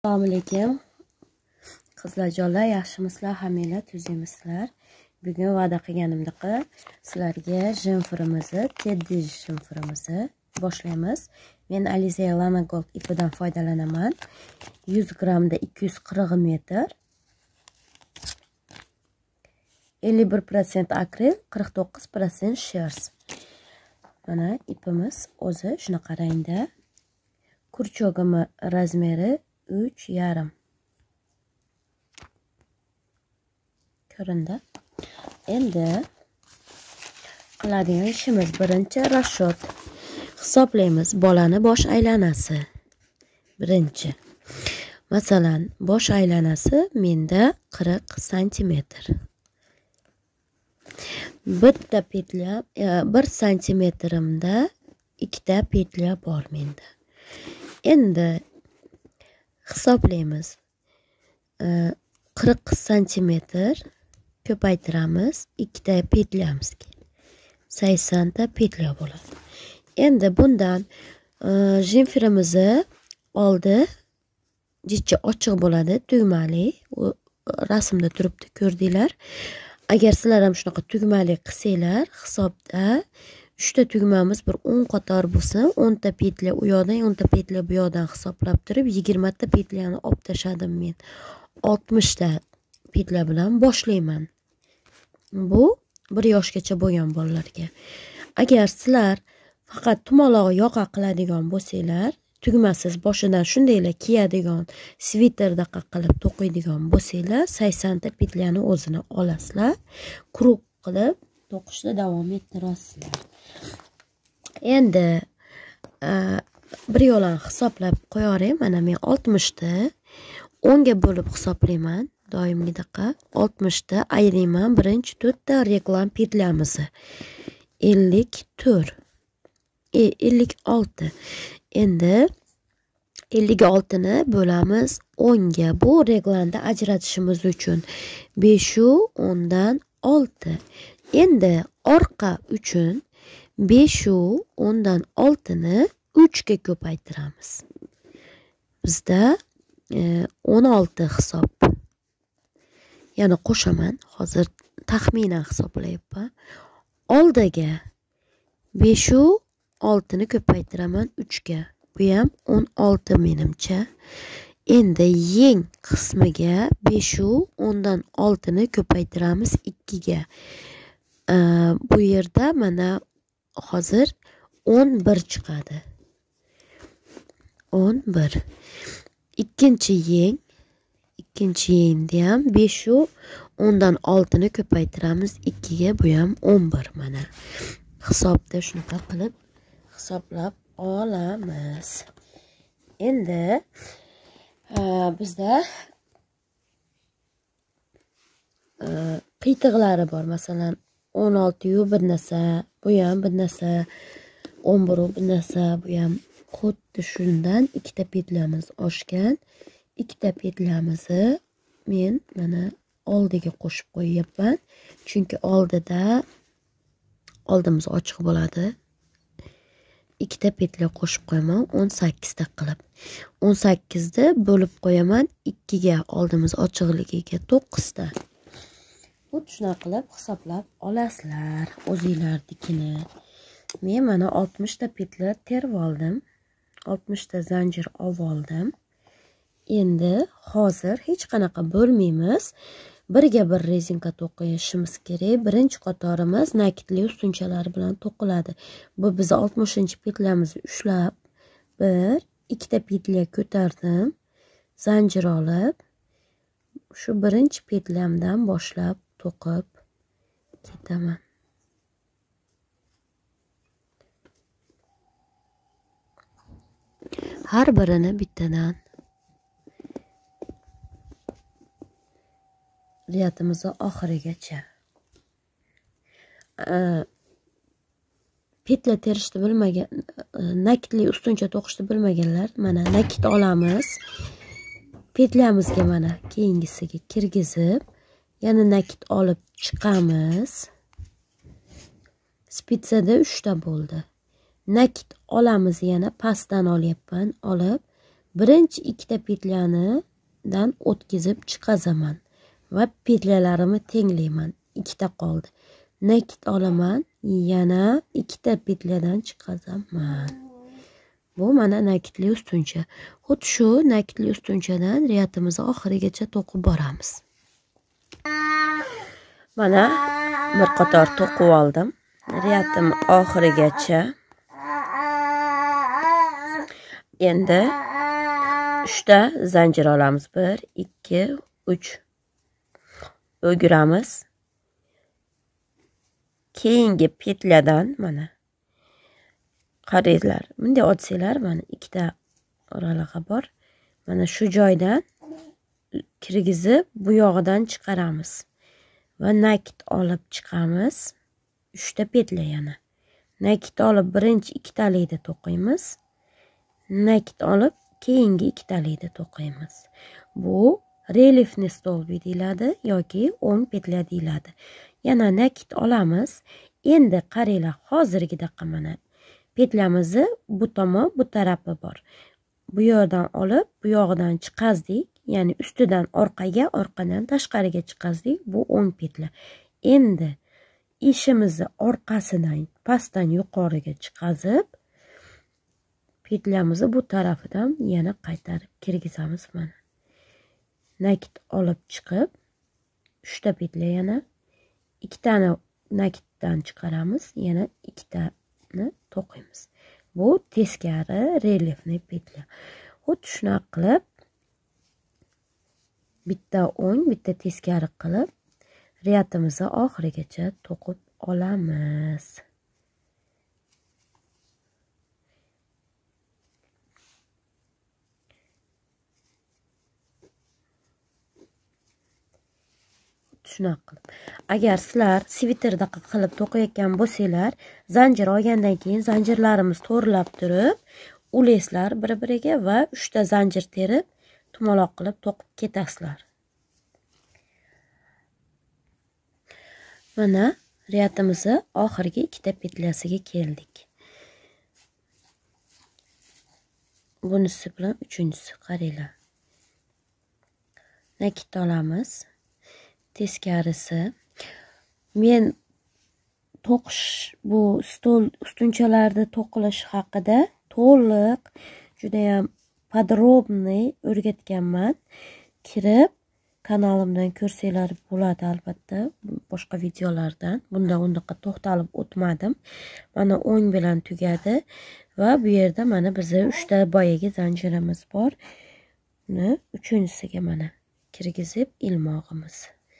Assalomu alaykum. Qizlarjonlar, yaxshimisizlar? Hammanglar tuzingmisizlar? Bugun va'da qilganimdek sizlarga jemfirimizni, Teddy jemfirimizni boshlaymiz. Men Alize Lana Gold ipidan foydalanaman. 100 gramda 240 metr. 51% akril, 49% shears. Mana ipimiz o'zi shunaqa rangda. Kurchog'imi razmeri 3,5. Ko'rindi. Endi qiladigan ishimiz birinchi rasshot. Hisoblaymiz bolani bosh aylanasi. Birinchi. Masalan, bosh aylanasi menda 40 cm. Bitta petla 1 cm-imda ikkita petla bor menda. Endi hisoblaymiz. 40 cm ko'paytiramiz ikkita petlamizga. 80 ta petla bo'ladi. Endi bundan jemfirimizni oldi jichi ochiq bo'ladi, tugmali. Rasmda turibdi, ko'rdinglar. Agar sizlar ham shunaqa tugmali qilsanglar, hisobda 3 ta tugmamiz bir 10 qator bo'lsin, 10 ta petla u yoqdan, 10 ta petla bu yoqdan hisoblab turib 20 ta petlani olib tashladim men. 60 ta petla bilan boshlayman. Bu 1 yoshgacha bo'lgan bolalarga. Agar sizlar faqat tumaloq yoqa qiladigan bo'lsanglar, tugmasiz boshidan shundaylar kiyadigan, sviterdaqa qilib to'qiydigan bo'lsanglar, 80 ta petlani o'zini olasizlar, quruq qilib to'qishda davom ettirasizlar. Endi bir yo'lan hisoblab qo'yaring. Mana men 60 ta 10 ga bo'lib hisoblayman. Doimgidaqa 60 ta ayrayman. Birinchi 4 ta reglan petlamizni. 54. 56. Endi 56 ni bo'lamiz 10 ga. Bu reglanda ajratishimiz uchun 5 u 10 dan 6. Endi orqa uchun 5 u 10 dan 6 ni 3 ga ko'paytiramiz. Bizda 16 hisob. Yana qo'shaman. Hozir taxminan hisoblayapman. Oldiga 5 u 6 ni ko'paytiraman 3 ga. Bu ham 16 menimcha. Endi yeng qismiga 5 u 10 dan 6 ni ko'paytiramiz 2 ga. Bu yerda mana hozir 11 chiqadi. 11. Ikkinchi yengda ham 5 u 10 dan 6 ni ko'paytiramiz 2 ga. Bu ham 11 mana. Hisobda shunaqa qilib hisoblab olamiz. Endi bizda qiytiqlari bor. Masalan, 16 u bir narsa, bu ham bir narsa, 11 u bir narsa, bu ham xuddi shundan ikkita petlamiz oshgan. Ikkita petlamizni men mana oldiga qo'shib qo'yapman. Chunki oldimiz ochiq bo'ladi. Ikkita petla qo'shib qo'yaman 18 ta qilib. 18 da bo'lib qo'yaman 2 ga, oldimiz ochiqligiga 9 ta. Xuddi shunaqa qilib hisoblab olasizlar o'zingizlarnikini. Men mana 60 ta petla terib oldim. 60 ta zanjir olib oldim. Endi hozir hech qanaqa bo'lmaymiz. Birga bir rezinka to'qishimiz kerak. Birinchi qatorimiz nakitli ustunchalar bilan to'qiladi. Bu biz 60-petlamizni ushlab, 1-2 ta petla ko'tardim. Zanjir olib, shu birinchi petlamdan boshlab to'qib ketaman. Har birini bittadan riyatimizni oxirigacha. Petla terishni bilmagan, nakitli ustuncha to'qishni bilmaganlar, mana nakit olamiz. Petlamizga mana keyingisiga kirgizib, yana nakit olib chiqamiz. Spitsada 3 ta bo'ldi. Nakit olamiz, yana pastdan olyapman, olib birinchi ikkita petlanidan o'tkazib chiqazaman va petlalarimni tenglayman. Ikkita qoldi. Nakit olaman, yana ikkita petladan chiqazaman. Bu mana nakitli ustuncha. Xuddi shu nakitli ustunchadan riyatimizni oxirigacha to'qib boramiz. Mana bir qator to'qib oldim. Riyatim oxirigacha. Endi 3 ta zanjir olamiz. 1, 2, 3. O'giramiz. Keyingi petladan mana qaranglar. Bunday otsanglar mana ikkita oralig'i bor. Mana shu joydan kirgizib bu yog'idan chiqaramiz. Va nakit olib chiqamiz. 3 ta petla yana. Nakit olib birinchi ikkitalikda to'qiymiz. Nakit olib keyingi ikkitalikda to'qiymiz. Bu reliefni stolbi deyiladi yoki 10 petla deyiladi. Yana nakit olamiz. Endi qaranglar, hozirgidaqa mana petlamizni bu tomon, bu tarafi bor. Bu yerdan olib, bu yog'idan chiqazdik. Ya'ni ustidan orqaga, orqadan tashqariga chiqazdik. Bu 10 petla. Endi ishimizni orqasidan pastdan yuqoriga chiqazib, petlamizni bu tarafidan yana qaytarib kirgizamiz mana. Nakit olib chiqib, 3 ta petla yana 2 tani nakitdan chiqaramiz, yana 2 tani to'qiymiz. Bu teskari reliefni petla. Xuddi shunaqa qilib bitta o'ng, bitta teskari qilib riyatimizni oxirigacha to'qib olamiz. Shunaqa qilib. Agar sizlar sviterdaqa qilib to'qiyotgan bo'lsanglar, zanjir olgandan keyin zanjirlarimiz to'g'rilab turib, ulaysizlar bir-biriga va 3 ta zanjir terib, tumaloq qilib to'qib ketasizlar. Mana riyatimizni oxirgi ikkita petlasiga keldik. Bunisi bilan uchinchisi qaranglar. Nakit olamiz. Teskarisi. Men to'qish, bu stol ustunchalarda to'qilish haqida to'liq, juda ham podrobniy o'rgatganman. Kirib kanalimdan ko'rsanglar bo'ladi albatta, boshqa videolardan. Bunda undaqa to'xtalib o'tmadim. Mana o'ng bilan tugadi va bu yerda mana bizga 3 ta boyagi zanjirimiz bor. Buni uchinchisiga mana kirgizib ilmog'imiz.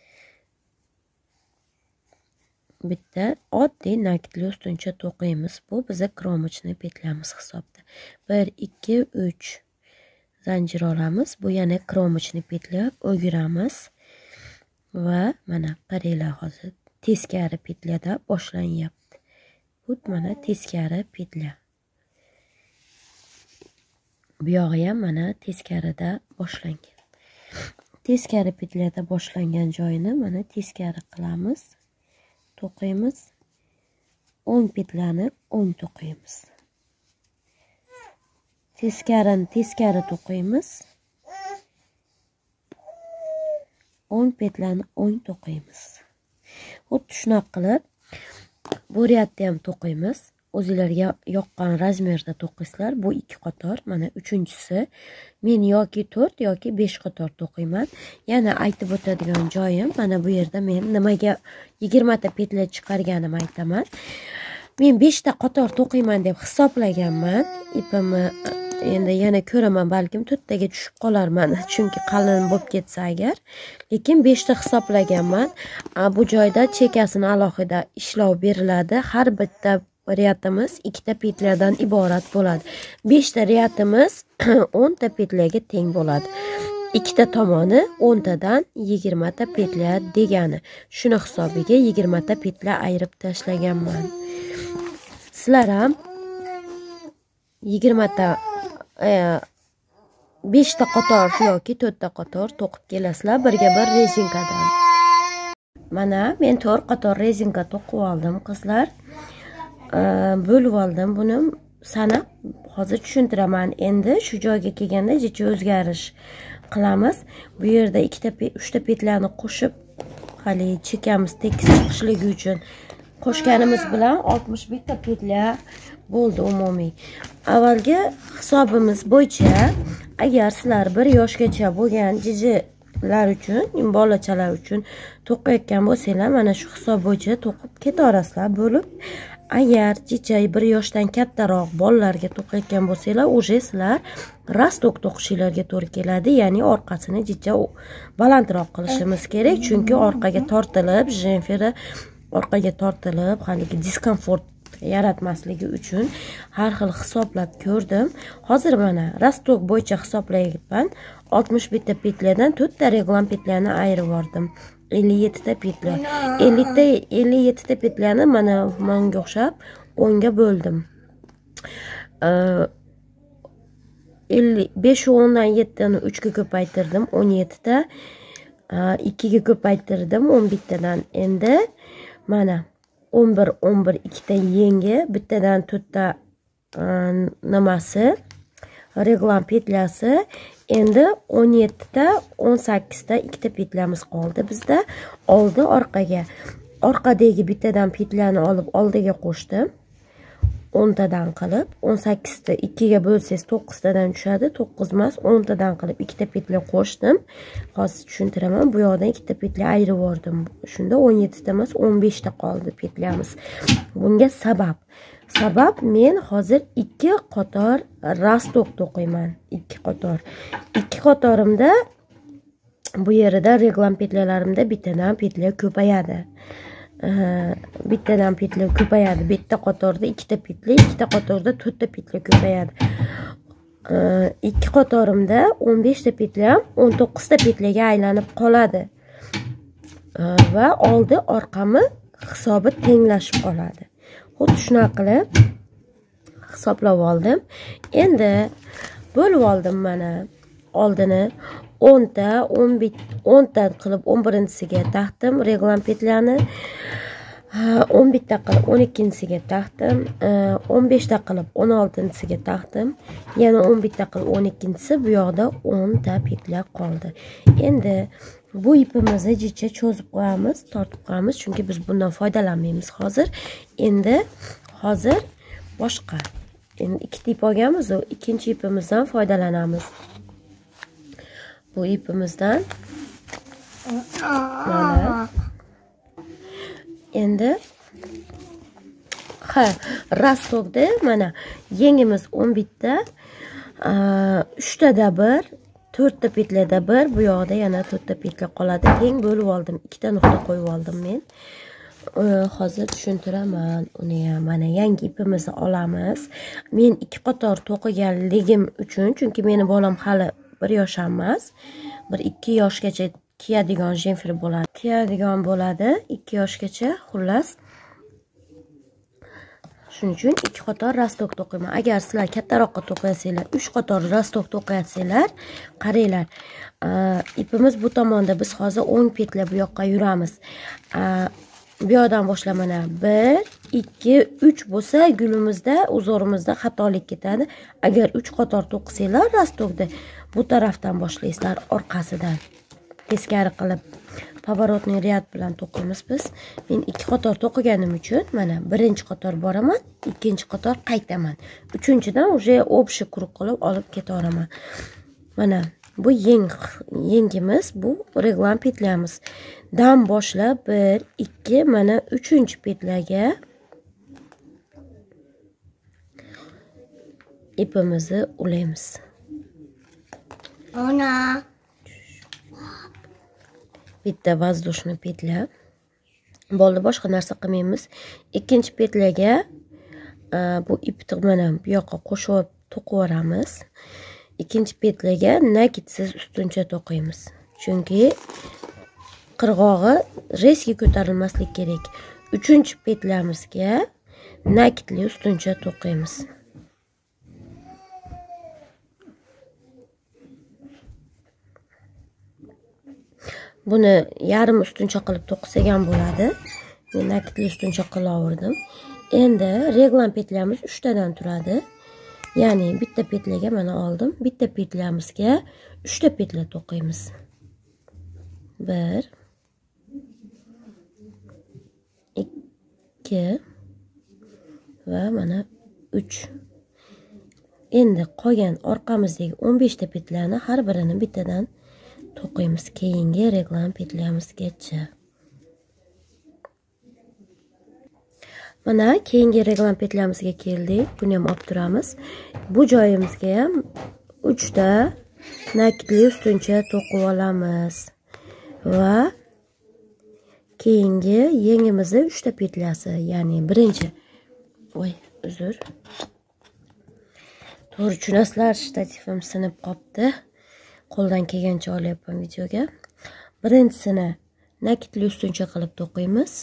Bitta oddiy nakitli ustuncha to'qiymiz. Bu biza kromochniy petlamiz hisobda. 1, 2, 3 zanjir olamiz. Bu yana kromochniy petla, o'giramiz va mana qaranglar, hozir teskari petlada boshlanyapti. Bu mana teskari petla. Bu yog'i ham mana teskarida boshlangan. Teskari petlada boshlangan joyini mana teskari qilamiz. To'qiymiz. 10 petlani 10 to'qiymiz. Teskarini teskari to'qiymiz. 10 petlani 10 to'qiymiz. Xuddi shunaqa qilib bu riyatda ham to'qiymiz. O'zingizlarga yoqqan razmerda to'qiysizlar. Bu 2 qator, mana uchinchisi. Men yoki 4 yoki 5 qator to'qiyman. Yana aytib o'tadigan joyim, mana bu yerda men nimaga 20 ta petla chiqarganimni aytaman. Men 5 ta qator to'qiyman deb hisoblaganman. Ipimni endi yana ko'raman, balkim 4 taga tushib qolarman, chunki qalin bo'lib ketsa agar. Lekin 5 ta hisoblaganman. Bu joyda chekasini alohida ishlov beriladi. Har bitta riyatimiz 2 ta petladan iborat bo'ladi. 5 ta riyatimiz 10 ta petlaga teng bo'ladi. 2 ta tomoni 10 tadan 20 ta petla degani. Shuni hisobiga 20 ta petla ayirib tashlaganman. Sizlar ham 20 ta 5 ta qator yoki 4 ta qator to'qib kelasizlar birga bir rezinkadan. Mana men 4 qator rezinka to'qib oldim qizlar. Bo'lib oldim. Buni sanab hozir tushuntiraman. Endi shu joyga kelganda jicha o'zgarish qilamiz. Bu yerda 3ta petlarni qo'shib hali chekamiz tekis chiqishligi uchun qo'shganimiz bilan 61 ta petla bo'ldi umumiy. Avvalgi hisobimiz bo'yicha agar sizlar 1 yoshgacha bo'lgan jijilar uchun, bolachalar uchun to'qiyotgan bo'lsanglar, mana shu hisob bo'yicha to'qib ketaverasizlar bo'lib. Agar jicha 1 yoshdan kattaroq bolalarga to'qiyotgan bo'lsanglar, o'sha sizlar rastok to'qishinglarga to'g'ri keladi. Ya'ni orqasini jicha balandroq qilishimiz kerak, chunki orqaga tortilib, jenferi orqaga tortilib, haligi diskomfort yaratmasligi uchun har xil hisoblab ko'rdim. Hozir mana rastok bo'yicha hisoblayapman. 61 ta petladan 4 ta reglan petlarni ayirib yubordim. 57 ta petla. 57 ta petlarni mana bunga o'xshab 10 ga bo'ldim. 5 va 10 dan 7 ni 3 ga ko'paytirdim. 17 ta 2 ga ko'paytirdim 11 tadan. Endi mana 11 2 ta yangi, bittadan 4 ta nimasi reglan petlasi. Endi 17 ta 18 ta 2 ta petlamiz qoldi bizda. Oldi orqaga. Orqadagi bittadan petlani olib oldiga qo'shdim. 10 tadan qilib 18 ta 2 ga bo'lsangiz 9 tadan tushadi. 9 emas 10 tadan qilib 2 ta petla qo'shdim. Hozir tushuntiraman. Bu yoqdan 2 ta petla ayirib yubordim. Shunda 17 ta emas 15 ta qoldi petlamiz. Bunga sabab men hozir 2 qator rastok to'qiyman. 2 qator. 2 qatorimda bu yerda reglan petlalarimda bittadan petla ko'payadi. Bittadan petla ko'payadi. Bitta qatorda 2 ta petla, 2 ta qatorda 4 ta petla ko'payadi. 2 qatorimda 15 ta petla, 19 ta petlaga aylanib qoladi. Va oldi orqami hisobi tenglashib qoladi. Xuddi shunaqa qilib hisoblab oldim. Endi bo'lib oldim mana. Oldini 10 ta, 10 ta qilib 11-siga taqdim reglan petlarni. 11 ta qilib 12-siga taqdim. 15 ta qilib 16-siga taqdim. Yana 11 ta qilib 12-si, bu yoqda 10 ta petlar qoldi. Endi bu ipimizni jicha cho'zib qo'yamiz, tortib qo'yamiz, chunki biz bundan foydalanmaymiz hozir. Endi hozir boshqa. Endi 2 ip olganmiz, ikkinchi ipimizdan foydalanamiz. Bu ipimizdan mana. Endi rastokda mana yengimiz 11 ta, 3 tada 1, 4 ta petlada 1, bu yoqda yana 4 ta petla qoladi. Teng bo'lib oldim. 2 ta nuqta qo'yib oldim men. Hozir tushuntiraman uni ham. Mana yangi ipimizni olamiz. Men 2 qator to'qiganligim uchun, chunki meni bolam hali 1 yosh emas. 1-2 yoshgacha kiyadigan jenfer bo'ladi. Kiyadigan bo'ladi 2 yoshgacha, xullas. Shuning uchun 2 qator rastok to'qiyman. Agar sizlar kattaroqqa to'qiyasizlar, 3 qator rastok to'qiyasizlar, qaranglar. Ipimiz bu tomonda, biz hozir 10 petla bu yoqqa yuramiz. Bu yoqdan boshlab mana 1, 2, 3 bo'lsa, gulimizda, uzorimizda xatolik ketadi. Agar 3 qator to'qisanglar rastokda, bu tarafdan boshlaysizlar, orqasidan. Teskari qilib pavorotni riyad bilan to'qiymiz biz. Men 2 qator to'qiganim uchun mana birinchi qator boraman, ikkinchi qator qaytaman. Uchinchidan уже общий kruq qilib olib ketaveraman. Mana bu yengimiz, bu reglan petlamiz. Dan boshlab 1, 2, mana 3-chi petlaga ipimizni ulaymiz. Ona bitta воздушный petla. Bo'ldi, boshqa narsa qilmaymiz. Ikkinchi petlaga bu ipni mana bu yoqqa qo'shib to'qiveramiz. Ikkinchi petlaga nakitsiz ustuncha to'qiymiz. Chunki qirg'og'i reski ko'tarilmaslik kerak. Uchinchi petlamizga nakitli ustuncha to'qiymiz. Buni yarim ustuncha qilib to'qisak ham bo'ladi. Men nakitli ustuncha qilaverdim. Endi reglan petlyamiz 3 tadan turadi. Ya'ni bitta petlaga mana oldim. Bitta petlamizga 3 ta petla to'qiymiz. 1 2 va mana 3. Endi qolgan orqamizdagi 15 ta petlani har birini bittadan to'qiymiz keyingi reglan petlamizgacha. Mana keyingi reglan petlamizga keldik. Buni ham olib turamiz. Bu joyimizga ham 3 ta nakitli ustuncha to'qib olamiz. Va keyingi yengimizni 3 ta petlasi, ya'ni birinchi uzr. To'g'ri tushunasizlar, shtativim sinib qolibdi. Qo'ldan kelgancha olyapman videoga. Birinchisini nakitli ustuncha qilib to'qiymiz.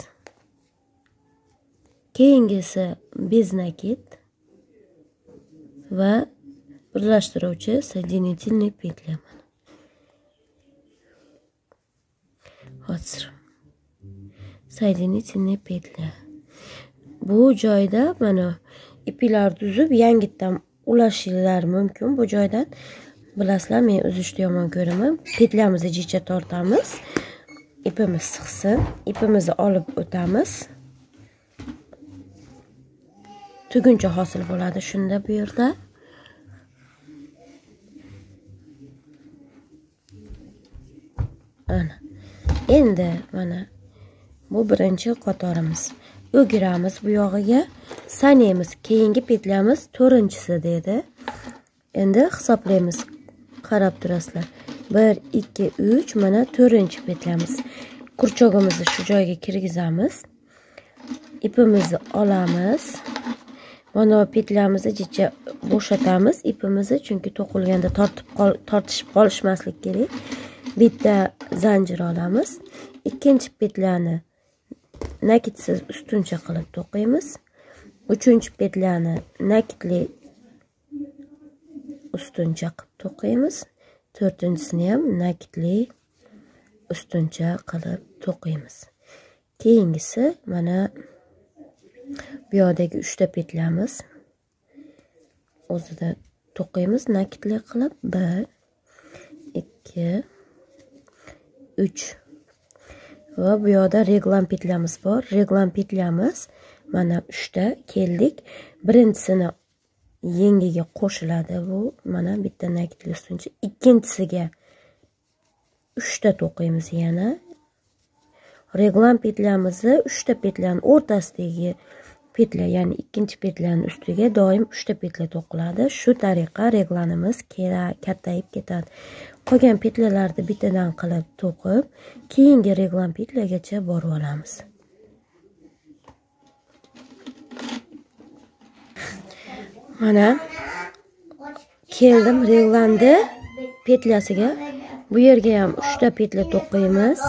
Keyingisi bez nakit va birlashtiruvchi соединительный petля. Hozir соединительный petля. Bu joyda mana iplar tuzib yangitdan ulashinglar mumkin. Bu joydan bilasizlar, men uzishni yomon ko'raman. Petlamizni jicha tortamiz. Ipimiz sig'sin. Ipimizni olib o'tamiz. Tuguncha hosil bo'ladi shunda bu yerda. Ana. Endi mana bu birinchi qatorimiz. O'giramiz bu yog'iga. Sanaymiz. Keyingi petlamiz 4-chisi dedi. Endi hisoblaymiz. Qarab turasizlar. 1 2 3 mana 4-petlamiz. Kurchog'imizni shu joyga kirgizamiz. Ipimizni olamiz. Mana petlamizni jicha bo'shatamiz ipimizni, chunki to'qilganda tortishib qolishmaslik kerak. Bitta zanjir olamiz. Ikkinchi petlani nakitsiz ustuncha qilib to'qiymiz. Uchinchi petlani nakitli ustuncha qilib to'qiymiz. To'rtinchisini ham nakitli ustuncha qilib to'qiymiz. Keyingisi mana bu yoqdagi 3 ta petlamiz. O'zida to'qiymiz nakitli qilib 1 2 3 va bu yoqda reglan petlamiz bor. Reglan petlamiz mana 3 ta keldik. Birinchisini yengiga qo'shiladi bu. Mana bitta nakitli ustuncha. Ikkinchisiga 3 ta to'qiymiz yana. Reglan petlamizni 3 ta petlaning o'rtasidagi petla, ya'ni ikkinchi petlaning ustiga doim 3 ta petla to'qiladi. Shu tariqa reglanimiz kattayib ketadi. Qolgan petlalarni bittadan qilib to'qib, keyingi reglan petlagacha borib olamiz. Mana keldim reglandi petlasiga. Bu yerga ham 3 ta petla to'qiymiz.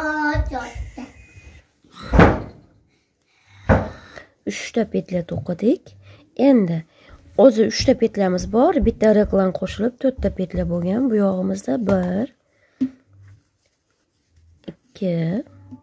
3 ta petla to'qidik. Endi o'zi 3 ta petlamiz bor, bitta reglan qo'shilib 4 ta petla bo'lgan. Bu yog'imizda 1 2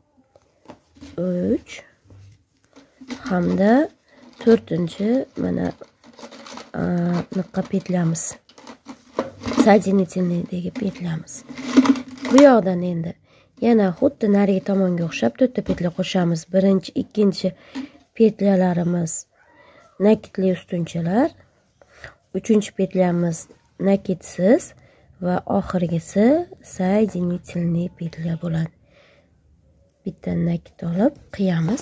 3 hamda 4-chi mana niqqa petlamiz. Соединительныйdagi petlamiz. Bu yoqdan endi yana xuddi narigi tomonga o'xshab 4 ta petla qo'shamiz. Birinchi, ikkinchi petlalarimiz nakitli ustunchalar. 3-chi petlamiz nakitsiz va oxirgisi соединительный petla bo'ladi. Bitta nakit olib qiyamiz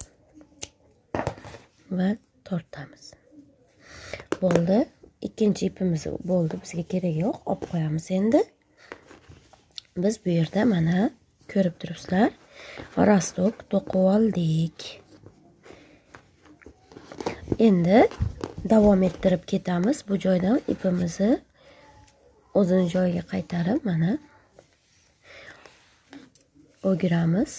va tortamiz. Bo'ldi. Ikkinchi ipimiz bo'ldi. Bizga kerak yo'q. Olib qo'yamiz endi. Biz bu yerda mana ko'rib turibsizlar. Rastok to'qib oldik. Endi davom ettirib ketamiz. Bu joydan ipimizni o'zini joyiga qaytarib mana o'giramiz.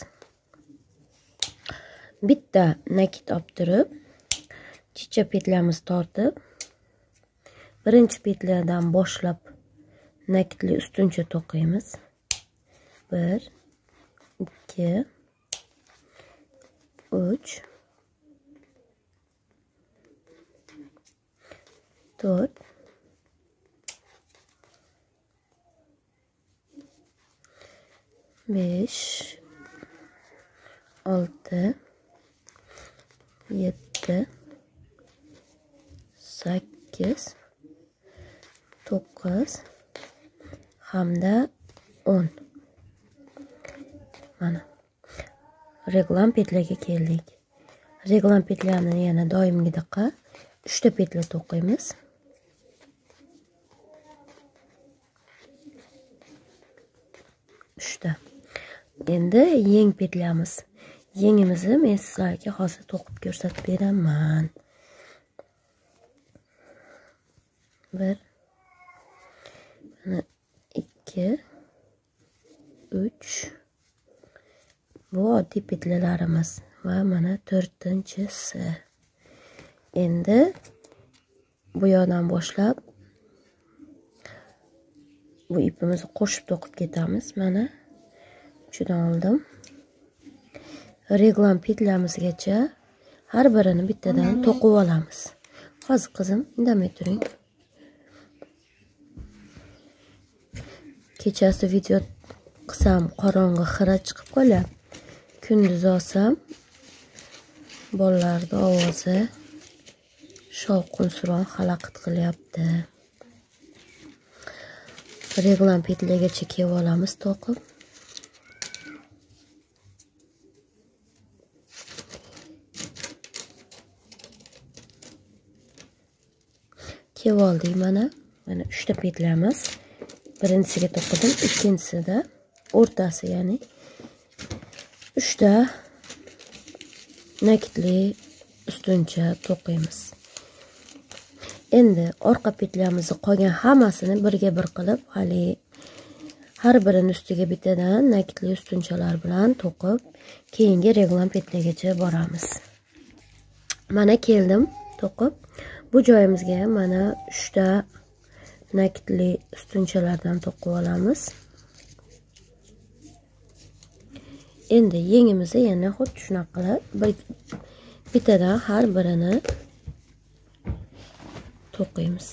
Bitta nakit olib turib, chicha petlamiz tortib, birinchi petladan boshlab nakitli ustuncha to'qiymiz. 1 2 3 4 5 6 7 8 9 hamda 10. Mana reglan petlaga keldik. Reglan petlarni yana doimgidaqa 3 ta petla to'qiymiz. Endi yeng petlamiz. Yengimizni men sizlarga hozir to'qib ko'rsatib beraman. 1 2 3 bu oddiy petlalarimiz va mana 4-si. Endi bu yoqdan boshlab bu ipimizni qo'shib to'qib ketamiz. Mana uchidan oldim. Reglan petlamizgacha har birini bittadan to'qib olamiz. Hozir qizim, indamay turing. Kechasi video qilsam qorong'i xira chiqib qolyapti. Kunduz olsam bolalarning ovozi shovqin-suron xalaqit qilyapti. Reglan petlagacha kelib olamiz to'qib. Kelib oldik mana 3 ta petlamiz. Birinchisiga to'qidim, ikkinchisida o'rtasi, ya'ni 3 ta nakitli ustuncha to'qiymiz. Endi orqa petlamizni qolgan hammasini birga bir qilib, hali har birini ustiga bittadan nakitli ustunchalar bilan to'qib, keyingi reglan petlagacha boramiz. Mana keldim to'qib. Bu joyimizga ham mana 3 ta nakitli ustunchalardan to'qib olamiz. Endi yengimizni yana xuddi shunaqa qilib bittadan har birini to'qiymiz.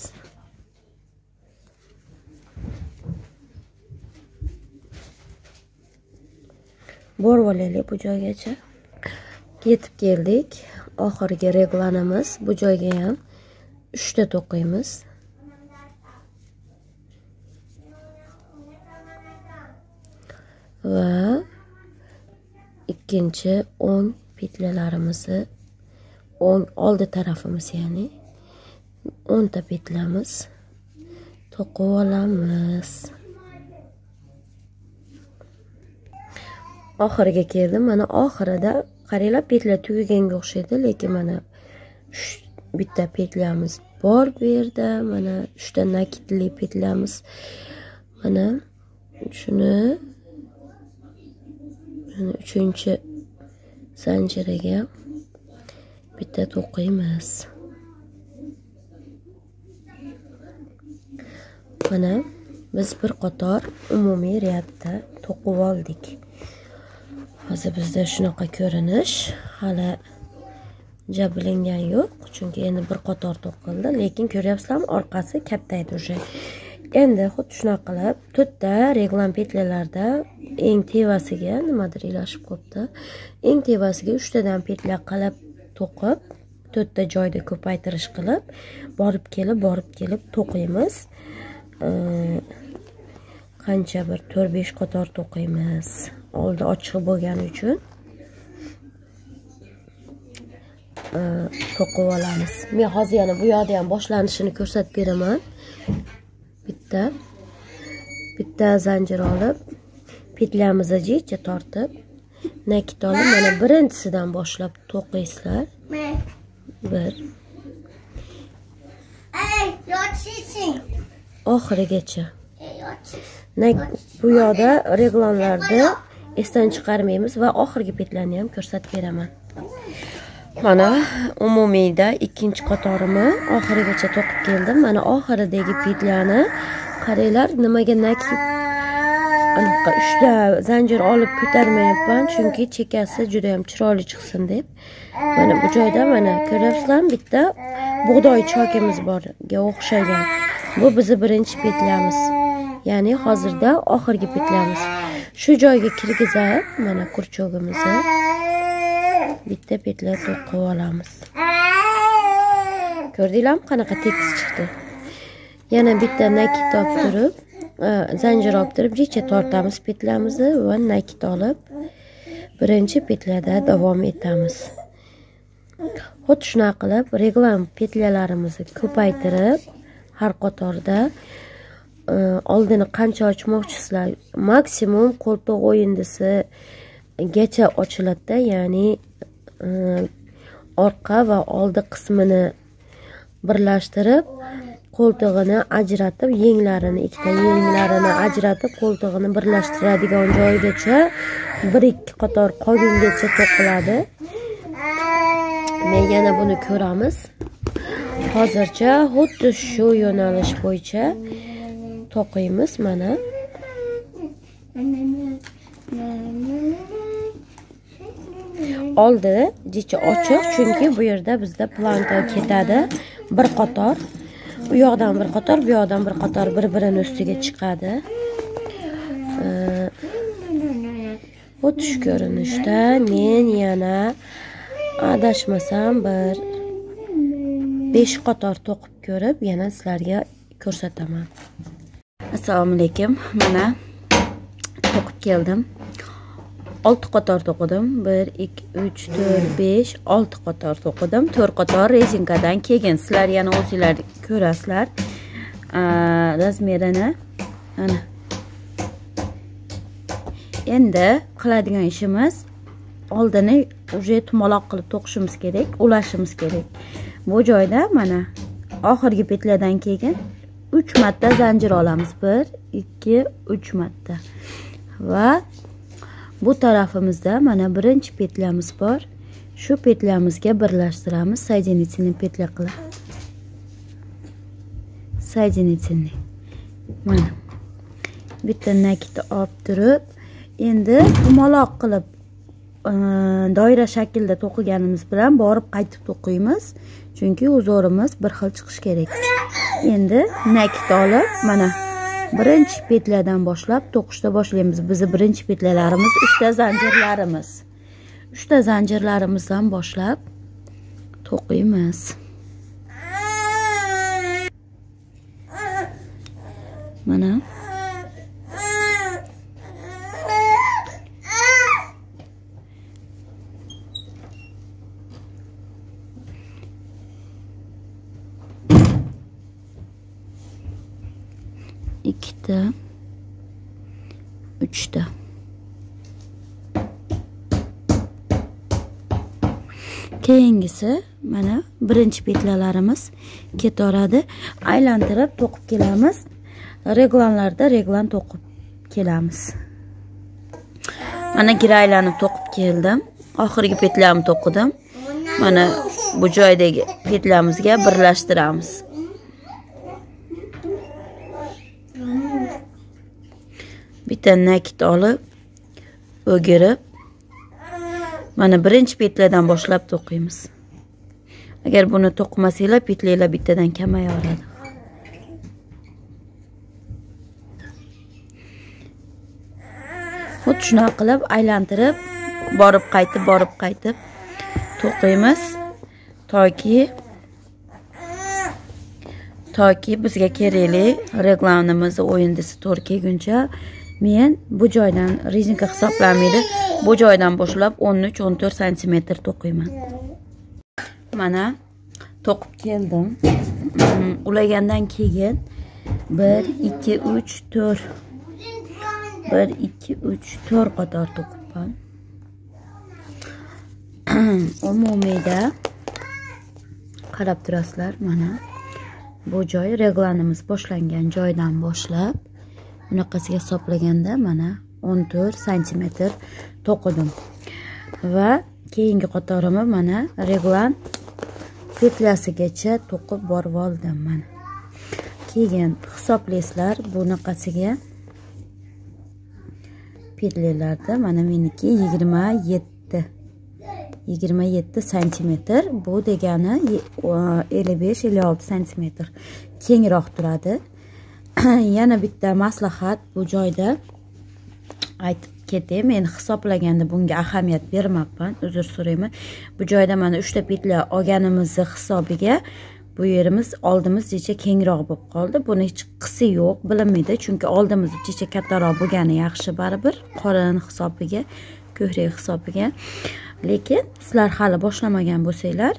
Borib olaylik bu joygacha. Yetib keldik. Oxirgi reglanimiz. Bu joyga ham 3 ta to'qiymiz. Va ikkinchi 10 petlalarimizni oldi tarafimiz, ya'ni 10 ta petlamiz to'qib olamiz. Oxiriga keldim. Mana oxirida qaranglar, petla tugaganga o'xshaydi, lekin mana bitta petlamiz bor bu yerda. Mana 3 ta nakitli petlamiz. Mana shuni 3-chi zanjiriga bitta to'qiymiz. Mana biz bir qator umumiy riyadda to'qib oldik. Hozir bizda shunaqa ko'rinish, hali jablangan yo'q, chunki endi bir qator to'qildi, lekin ko'ryapsizlarmi, orqasi kattaydi уже. Endi xuddi shunaqa qilib 4 ta reglan petlalarda eng tevasiga nimadir ilashib qo'yibdi. Eng tevasiga 3 tadan petla qilib to'qib, 4 ta joyda ko'paytirish qilib, borib kelib to'qiymiz. Qancha bir 4-5 qator to'qiymiz. Oldi ochiq bo'lgani uchun to'qib olamiz. Men hozir yana bu yoqda ham boshlanishini ko'rsatib beraman. Bitta zanjir olib, petlamizni jicha tortib, nakit olib, mana birinchisidan boshlab to'qiysizlar. 1 oxirigacha. Bu yoqda reglanlarni esdan chiqarmaymiz va oxirgi petlarni ham ko'rsatib beraman. Mana umumiyda ikkinchi qatorimi oxirigacha to'qib keldim. Mana oxiridagi petlarni qaranglar, nimaga nakit anaqa 3 ta zanjir olib ko'tarmayapman, chunki chekasi juda ham chiroyli chiqsin deb. Mana bu joyda mana ko'ryapsizlarmi, bitta bug'doy chokimiz borga o'xshagan. Bu bizning birinchi petlyamiz. Ya'ni hozirda oxirgi petlyamiz. Shu joyga kirgizib, mana kurchogimizni bitta petla to'qib olamiz. Ko'rdinglarmi, qanaqa tekis chiqdi? Yana bitta nakit olib turib, zanjir olib turib, jicha tortamiz petlyamizni va nakit olib birinchi petlada davom etamiz. Xuddi shunaqa qilib reglan petlalarimizni ko'paytirib, har qatorda oldini qancha ochmoqchisizlar, maksimum qo'ltiq o'yindisigacha ochiladi, ya'ni orqa va oldi qismini birlashtirib, qo'ltig'ini ajratib, yenglarini, ikkita yenglarini ajratib, qo'ltig'ini birlashtiradigan joygacha 1-2 qator qolgungacha to'qiladi. Men yana buni ko'ramiz. Hozircha xuddi shu yo'nalish bo'yicha to'qiymiz mana. Oldi jicha ochiq, chunki bu yerda bizda planka ketadi. Bir qator, u yoqdan bir qator, bu yoqdan bir qator bir-birini ustiga chiqadi. Xuddi shu ko'rinishda men yana adashmasam bir 5 qator to'qib ko'rib, yana sizlarga ko'rsataman. Assalomu alaykum. Mana to'qib keldim. 6 qator to'qidim. 1 2 3 4 5 6 qator to'qidim. 4 qator rezinkadan keyin sizlar yana o'zingizlar ko'rasizlar. Razmerini ana. Endi qiladigan ishimiz oldini uje tumaloq qilib to'qishimiz kerak, ulashimiz kerak. Bu joyda mana oxirgi petladan keyin 3 marta zanjir olamiz. 1 2 3 marta. Va bu tarafimizda mana birinchi petlyamiz bor. Shu petlyamizga birlashtiramiz, соединительный petля qilib. Соединительный. Mana bitta nakit olib turib, endi tumaloq qilib doira shaklda to'qiganimiz bilan borib qaytib to'qiymiz, chunki uzorimiz bir xil chiqish kerak. Endi nakit olib mana birinchi petladan boshlab to'qishda boshlaymiz. Bizning birinchi petlalarimiz 3 ta zanjirlarimiz. 3 ta zanjirlarimizdan boshlab to'qiymiz. Mana ikkita, 3 ta. Keyingisi mana birinchi petlalarimiz ketaveradi. Aylantirib to'qib kelamiz. Reglanlarda reglan to'qib kelamiz. Mana gir aylanib to'qib keldim. Oxirgi petlamni to'qidim. Mana bu joydagi petlamizga birlashtiramiz. Bitta nakit olib, o'girib, mana birinchi petladan boshlab to'qiymiz. Agar buni to'qimasanglar, petlalar bittadan kamayaveradi. Xuddi shunaqa qilib aylantirib, borib qaytib to'qiymiz, toki bizga kerakli reglanimiz o'yindisi to'g'ri kelguncha. Men bu joydan rezinka hisoblanmaydi. Bu joydan boshlab 13-14 sm to'qiyman. Mana to'qib keldim. Ulagandan keyin 1 2 3 4 1 2 3 4 qator to'qibman. Umumiyda qarab turasizlar, mana bu joy reglanimiz boshlangan joydan boshlab bunaqasiga hisoblaganda mana 14 sm to'qidim. Va keyingi qatorimni mana reglan petlasigacha to'qib borib oldim mana. Keyin hisoblaysizlar bunaqasiga petlelarda mana meniki 27 santimetr. Bu degani 55-56 santimetr kengroq turadi. Yana bitta maslahat bu joyda aytib ketay. Men hisoblaganda bunga ahamiyat bermabman, uzr so'rayman. Bu joyda mana 3 ta petla olganimizni hisobiga bu yerimiz oldimiz jicha kengroq bo'lib qoldi. Buni hech qisi yo'q, bilinmaydi, chunki oldimiz jicha kattaroq bo'lgani yaxshi baribir, qorin hisobiga, ko'hrak hisobiga. Lekin sizlar hali boshlamagan bo'lsanglar,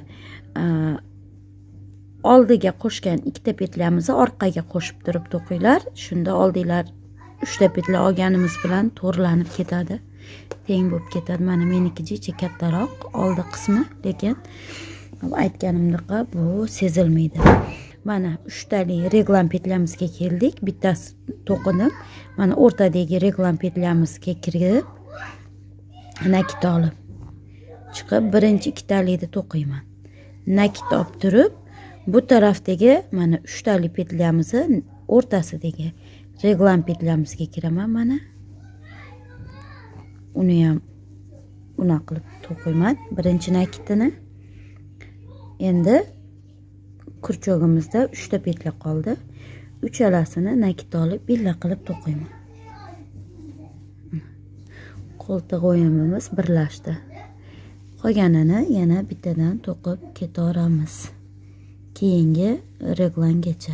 oldiga qo'shgan ikkita petlamizni orqaga qo'shib turib to'qinglar. Shunda oldinglar 3 ta petla olganimiz bilan to'g'rilanib ketadi. Teng bo'lib ketadi. Mana meniki jicha kattaroq oldi qismi, lekin aytganimdek bu sezilmaydi. Mana 3 tali reglan petlamizga keldik. Bittasi to'qinib, mana o'rtadagi reglan petlamizga kirib, nakit olib chiqib birinchi ikkitalikni to'qiyman. Nakit olib turib, bu tarafdagi mana 3 tali petlamizni o'rtasidagi reglan petlamizga kiraman mana. Uni ham buna qilib to'qiyman birinchi nakitini. Endi kurchog'imizda 3 ta petla qoldi. Uchalasini nakit olib billa qilib to'qiyman. Qo'ltiq o'yimimiz birlashdi. Qolganini yana bittadan to'qib ketaveramiz. Keyingi reglangacha.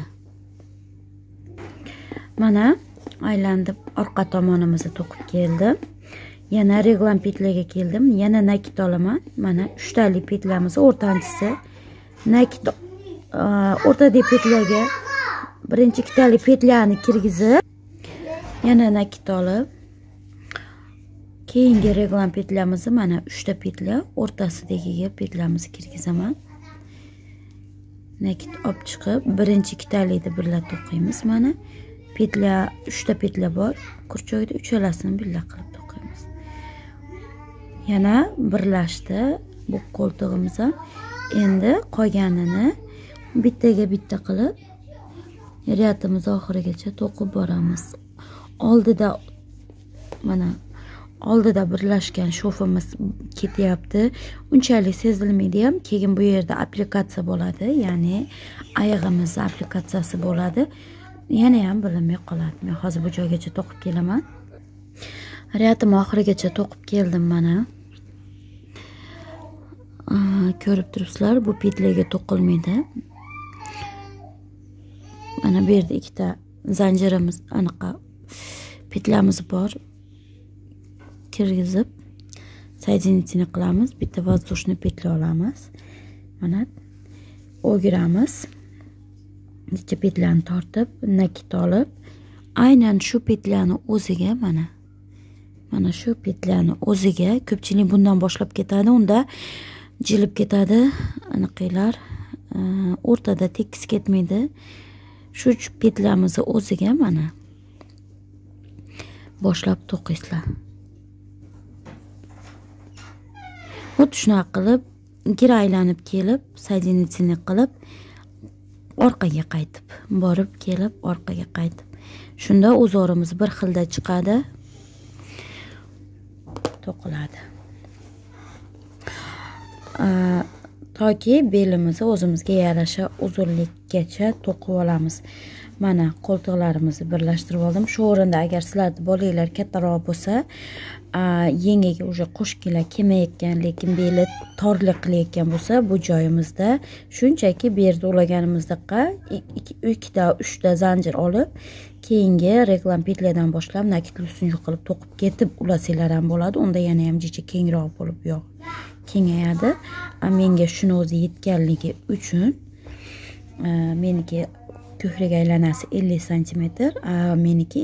Mana aylanib orqa tomonimizni to'qib keldim. Yana reglan petlaga keldim. Yana nakit olaman. Mana 3 tali petlamiz o'rtanchisi. Nakit o'rtadagi petlaga birinchi ikkitali petlani kirgizib, yana nakit olib, keyingi reglan petlamizni mana 3 ta petla o'rtasidagi petlamizni kirgizaman. Nakit olib chiqib, birinchi ikkitalikni birga to'qiymiz. Mana petla 3 ta petla bor. Kurchog'ida uchalasini birga qilib to'qiymiz. Yana birlashdi bu qo'ltig'imiz ham. Endi qolganini bittaga bitta qilib riyatimiz oxirigacha to'qib boramiz. Oldida birlashgan shofimiz ketyapti. Unchalik sezilmaydi ham. Keyin bu yerda aplikatsiya bo'ladi, ya'ni oyog'imiz aplikatsiyasi bo'ladi. Yana ham bilinmay qoladi. Men hozir bu joygacha to'qib kelaman. Riyatim oxirigacha to'qib keldim mana. Ko'rib turibsizlar, bu petlarga to'qilmaydi. Mana bu yerda ikkita zanjirimiz, anaqa petlamiz bor. Kirgizib, soединительный qilamiz. Bitta воздушный petla olamiz. Mana o'giramiz. Bitta petlani tortib, nakit olib, aynan shu petlani o'ziga mana shu petlani o'ziga ko'pchilik bundan boshlab ketadi, unda jilib ketadi, anaqalar o'rtada tekis ketmaydi. Shu petlamizni o'ziga mana boshlab to'qaysizlar. Xuddi shunaqa qilib, gir aylanib kelib, soединительный qilib, orqaga qaytib, borib kelib, orqaga qaytib. Shunda uzorimiz bir xilda chiqadi, to'qiladi. Toki belimizni o'zimizga yarasha uzunlikgacha to'qib olamiz. Mana qo'ltiqlarimizni birlashtirib oldim. Shu o'rinda agar sizlarda bolanglar kattaroq bo'lsa, yengiga уже qo'shkilar kelmayotgan, lekin beli torlik qilayotgan bo'lsa, bu joyimizda shunchaki bu yerda ulaganimizdaqa 2 ta 3 ta zanjir olib, keyingi reglan petladan boshlab nakitli usunju qilib to'qib ketib ulasanglar ham bo'ladi. Unda yana ham jicha kengroq bo'lib kengayadi. Menga shuni o'zi yetganligi uchun meniki ko'hrak aylanasi 50 cm, meniki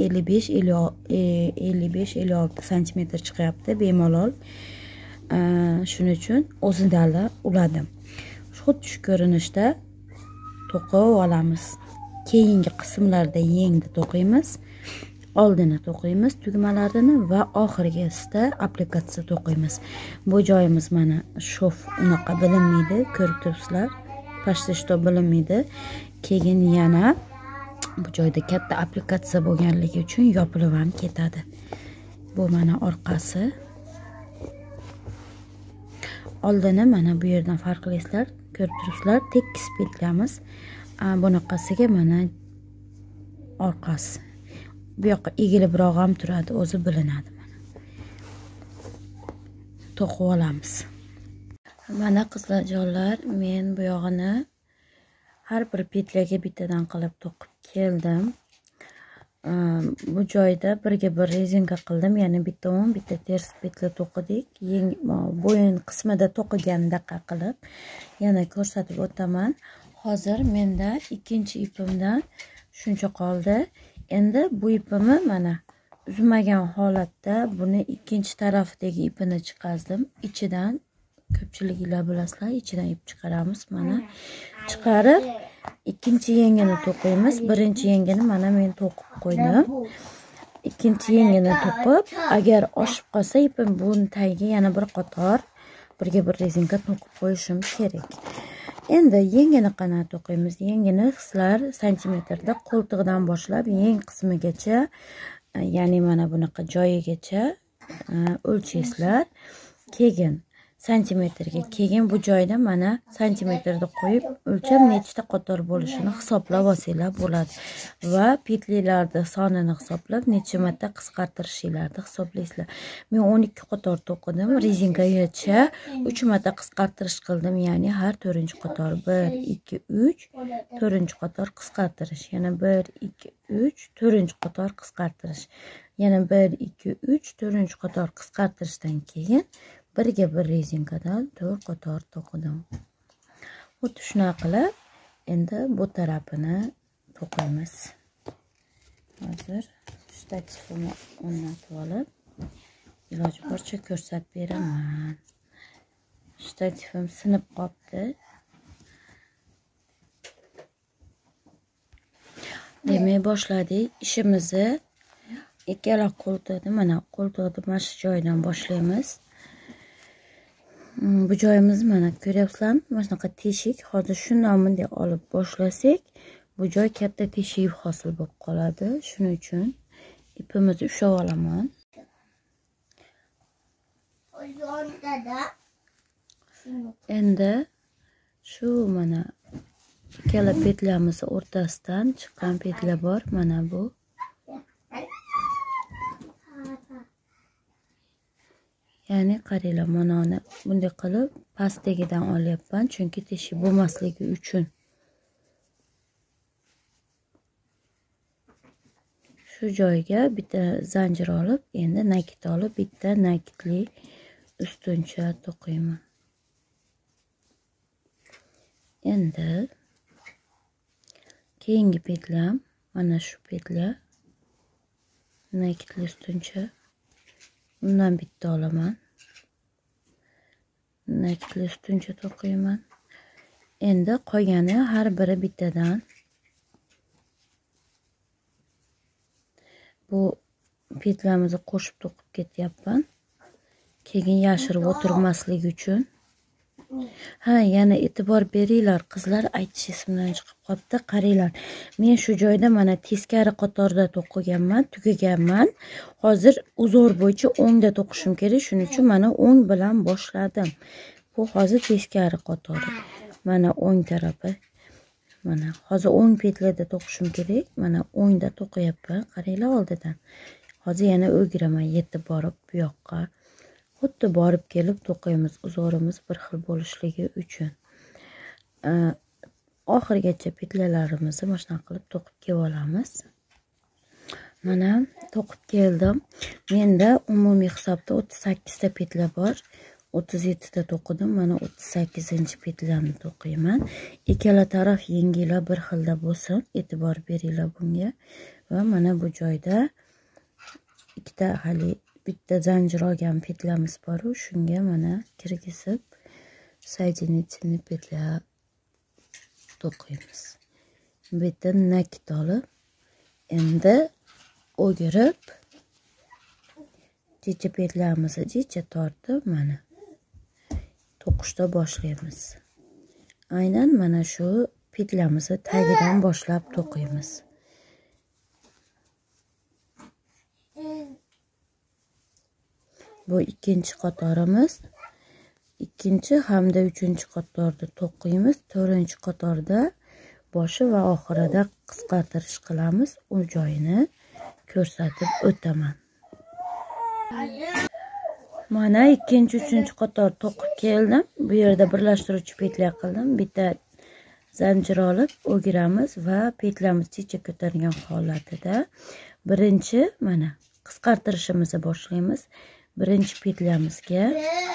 55-56 cm chiqyapti bemalol. Shuning uchun o'zidan uladim. Xuddi shu ko'rinishda to'qib olamiz. Keyingi qismlarda yengni to'qiymiz, oldini to'qiymiz, tugmalarini va oxirgisida aplikatsiya to'qiymiz. Bu joyimiz mana shof unaqa bilinmaydi, ko'rib turibsizlar. Pashta что bilinmaydi. Keyin yana bu joyda katta aplikatsiya bo'lganligi uchun yopilib ham ketadi. Bu mana orqasi. Oldini mana bu yerdan farqlaysizlar, ko'rib turibsizlar, tekis petlamiz. Bunaqasiga mana orqasi. Bu yoqqa egilibroq ham turadi, o'zi bilinadi mana. To'qib olamiz. Mana qizlarjonlar, men bu yog'ini har bir petlaga bittadan qilib to'qib keldim. Bu joyda birga bir rezinka qildim, ya'ni bitta o'ng, bitta ters petla to'qidik. Bo'yin qismida to'qigandaqa qilib yana ko'rsatib o'taman. Hozir menda ikkinchi ipimdan shuncha qoldi. Endi bu ipimni mana uzmagan holatda buni ikkinchi tarafdagi ipini chiqardim. Ichidan ko'pchiliklar bilasizlar, ichidan ip chiqaramiz. Mana chiqarib ikkinchi yengini to'qiymiz. Birinchi yengini mana men to'qib qo'ydim. Ikkinchi yengini to'qib, agar oshib qolsa ipim buni tagiga yana bir qator birga bir rezinka to'qib qo'yishim kerak. Endi yengini qanday to'qiymiz? Yengini sizlar santimetrda qo'ltig'idan boshlab yeng qismigacha, ya'ni mana bunaqa joyigacha o'lchaysizlar. Keyin santimetrga, keyin bu joyda mana santimetrda qo'yib o'lchab nechta qator bo'lishini hisoblab olsanglar bo'ladi va petlilarni sonini hisoblab necha marta qisqartirishinglarni hisoblaysizlar. Men 12 qator to'qidim, rezinkagacha 3 marta qisqartirish qildim, ya'ni har 4-qator 1 2 3 4-qator qisqartirish, yana 1 2 3 4-qator qisqartirish, yana 1 2 3 4-qator qisqartirishdan keyin birga bir rezinkadan 4 qator to'qidim. Xuddi shunaqa qilib endi bu tarafini to'qiymiz. Hozir shtativimni o'rnatib olib iloji boricha ko'rsatib beraman. Shtativim sinib qoldi. Demak, boshladik ishimizni. Ikkala qo'ltiqni mana qo'ltiqni mana shu joydan boshlaymiz. Bu joyimiz mana ko'ryapsizlarmi? Mana shunaqa teshik. Hozir shundan bunday olib boshlasak, bu joy katta teshik hosil bo'lib qoladi. Shuning uchun ipimizni ushlab olaman. Endi shu mana ikkala petlamiz o'rtasidan chiqqan petla bor. Mana bu. Ya'ni qaranglar, mana uni bunday qilib pastdagidan olyapman, chunki teshik bo'lmasligi uchun. Shu joyga bitta zanjir olib, endi nakit olib, bitta nakitli ustuncha to'qiyman. Endi keyingi petlam mana shu petla, nakitli ustuncha. Bundan bitta olaman. Nakitli ustuncha to'qiyman. Endi qolgani har biri bittadan. Bu petlamizni qo'shib to'qib ketyapman. Keyin yashirib o'tirmaslik uchun. Yana e'tibor beringlar, qizlar, aytish esimdan chiqib qolibdi. Qaranglar, men shu joyda mana teskari qatorda to'qiganman, tugaganman. Hozir uzor bo'yicha o'ngda to'qishim kerak, shuning uchun mana o'ng bilan boshladim. Bu hozir teskari qatori. Mana o'ng tarafi. Mana hozir o'ng petlada to'qishim kerak. Mana o'ngda to'qiyapman. Qaranglar oldidan. Hozir yana o'giraman yetib borib bu yoqqa. Xuddi borib kelib to'qiymiz, uzorimiz bir xil bo'lishligi uchun. Oxirigacha petlalarimizni mana shunaqa qilib to'qib kelib olamiz. Mana to'qib keldim. Menda umumiy hisobda 38 ta petla bor. 37 ta to'qidim. Mana 38-petlani to'qiyman. Ikkala taraf yengillar bir xilda bo'lsin, e'tibor beringlar bunga. Va mana bu joyda ikkita hali bitta zanjir olgan petlamiz bor, shunga mana kirgizib soединительный petla to'qiymiz. Bitta nakit olib, endi o'girib jicha petlamizni jicha tortib mana to'qishda boshlaymiz. Aynan mana shu petlamizni tagidan boshlab to'qiymiz. Bu ikkinchi qatorimiz. Ikkinchi hamda uchinchi qatorda to'qiymiz. To'rtinchi qatorda boshi va oxirida qisqartirish qilamiz. U joyini ko'rsatib o'taman. Mana ikkinchi, uchinchi qator to'qib keldim. Bu yerda birlashtiruvchi petля qildim. Bitta zanjir olib o'giramiz va petlamiz checha ko'targan holatida birinchi mana qisqartirishimizni boshlaymiz. Birinchi petlamizga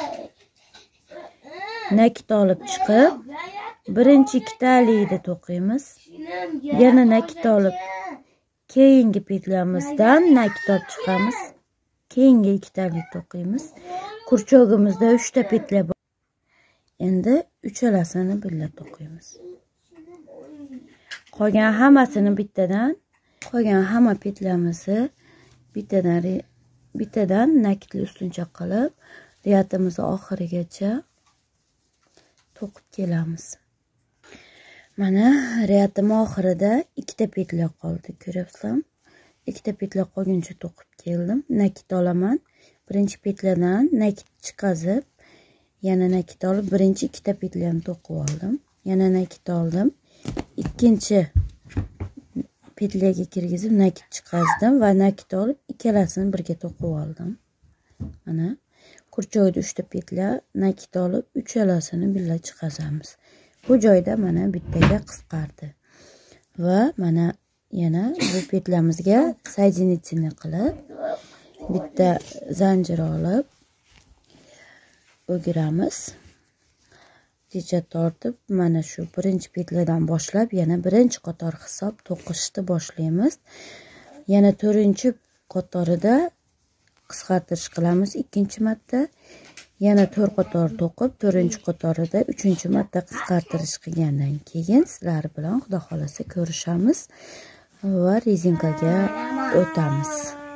nakit olib chiqib, birinchi ikkitalikni to'qiymiz. Yana nakit olib, keyingi petlamizdan nakit olib chiqamiz. Keyingi ikkitalik to'qiymiz. Kurchog'imizda 3 ta petla bor. Endi uchalasini birga to'qiymiz. Qolgan hammasini qolgan hamma petlamizni bittadan nakitli ustuncha qilib, riyatimizni oxirigacha to'qib kelamiz. Mana riyatim oxirida 2 ta petla qoldi, ko'ryapsizlarmi? 2 ta petla qolguncha to'qib keldim. Nakit olaman. Birinchi petladan nakit chiqazib, yana nakit olib, birinchi 2 ta petlani to'qib oldim. Yana nakit oldim. Ikkinchi petlaga kirgizib nakit chiqazdim va nakit olib, ikkalasini birga to'qib oldim. Mana kurchog'ida 3 ta petla, nakit olib, uchalasini birga chiqazamiz. Bu joyda mana bittaga qisqardi. Va mana yana bu petlamizga соединительный qilib, bitta zanjir olib o'giramiz. Checha tortib, mana shu birinchi petladan boshlab yana birinchi qator hisob to'qishni boshlaymiz. Yana 4-chi qatorida qisqartirish qilamiz ikkinchi marta. Yana 4 qator to'qib, 4-chi qatorida 3-chi marta qisqartirish qilgandan keyin sizlar bilan xudo xolasa ko'rishamiz va rezinkaga o'tamiz.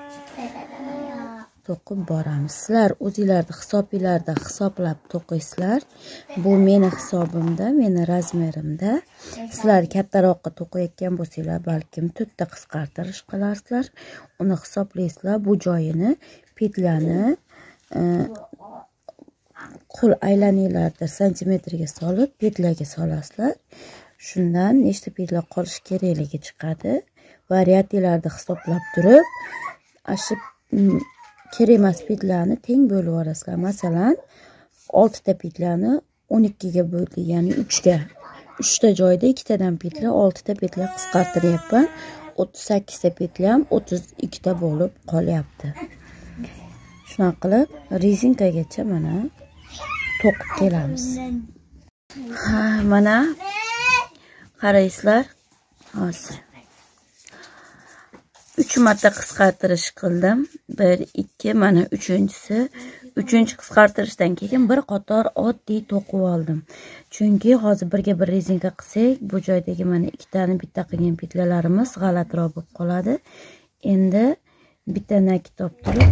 To'qib boramiz. Sizlar o'zingizlarning hisobingizlarda hisoblab to'qiysizlar. Bu meni hisobimda, meni razmerimda. Sizlar kattaroqqa to'qiyotgan bo'lsanglar, balkim 4 ta qisqartirish qilarsizlar. Uni hisoblaysizlar. Bu joyini petlani qo'l aylaninglarda santimetrga solib, petlaga solasizlar. Shundan nechta petla qolish kerakligi chiqadi. Variatsiyalarni hisoblab turib, ashib kerak emas petlani teng bo'lib olasizlar. Masalan, 6 ta petlani 12 ga bo'ldik, ya'ni 3 ga. 3 ta joyda 2 tadan petla, 6 ta petla qisqartiryapman. 38 ta petlam 32 ta bo'lib qolyapti. Shunaqa qilib rezinkagacha mana to'qib kelamiz. Mana qaraysizlar. Hozir 3 marta qisqartirish qildim. 1, 2, mana 3-inchisi. 3-chi qisqartirishdan keyin bir qator oddiy to'qib oldim. Chunki hozir birga bir rezinka qilsak, bu joydagi mana 2 tani bitta qilgan petlalarimiz g'alatiroq bo'lib qoladi. Endi bitta nakit olib turib,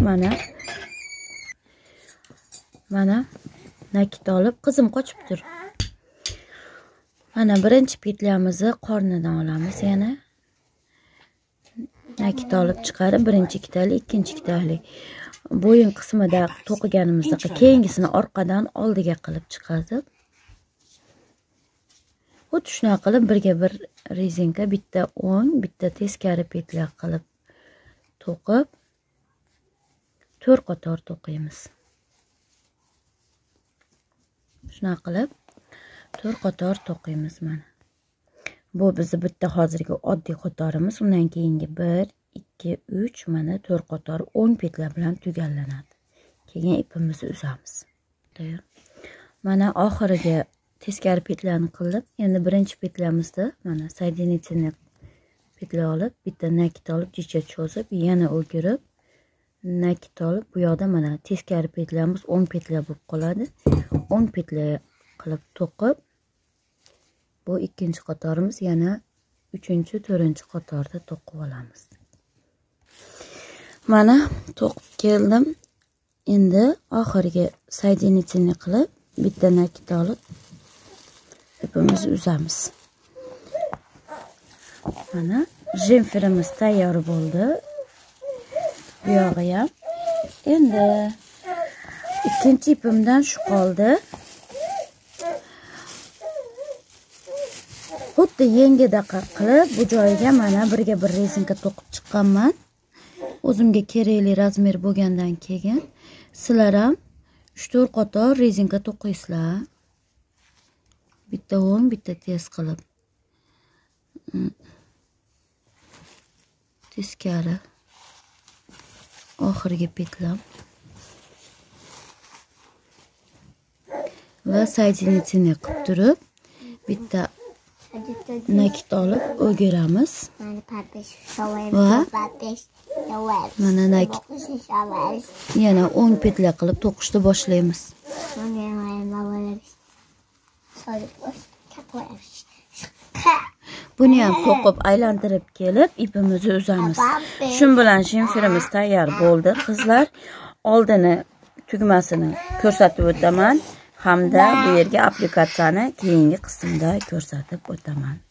mana nakit olib, qizim qochib tur. Mana birinchi petlamizni qornidan olamiz yana. Nakit olib chiqarib, birinchi ikkitalik, ikkinchi ikkitalik. Bo'yin qismida to'qiganimizda keyingisini orqadan oldiga qilib chiqazib. Xuddi shunaqa qilib birga bir rezinka, bitta o'ng, bitta teskari petla qilib to'qib 4 qator to'qiymiz. Shunaqa qilib 4 qator to'qiymiz mana. Bu bizni bitta hozirgi oddiy qatorimiz. Undan keyingi 1, 2, 3 mana 4 qator 10 petla bilan tugallanadi. Keyin ipimizni uzamiz. Mana oxiriga teskari petlani qilib, endi birinchi petlamizda mana соединительный petla olib, bitta nakit olib, checha cho'zib, yana o'girib, nakit olib, bu yoqda mana teskari petlamiz 10 petla bo'lib qoladi. 10 petla qilib to'qib, bu ikkinchi qatorimiz, yana 3-chi, 4-chi qatorda to'qib olamiz. Mana to'qib keldim. Endi oxirgi соединительный qilib, bitta nakit olib, ipimizni uzamiz. Mana jemferimiz tayyor bo'ldi. Bu yog'i ham. Endi ikkinchi ipimdan shu qoldi. Xuddi yengidaqa qilib bu joyiga mana birga bir rezinka to'qib chiqqanman. O'zimga kerakli razmer bo'lgandan keyin sizlar ham 3-4 qator rezinka to'qiysizlar. Bitta o'ng, bitta tez qilib. Teskari. Oxirgi petlam. Va saydini qilib turib, bitta nakit olib o'giramiz. Va mana nakit. Yana o'ng petla qilib to'qishni boshlaymiz. Buni ham to'qib aylantirib kelib ipimizni uzamiz. Shun bilan shimfirimiz tayyor bo'ldi, qizlar. Oldini tugmasini ko'rsatib o'taman hamda bu yerga aplikatsiyani keyingi qismda ko'rsatib o'taman.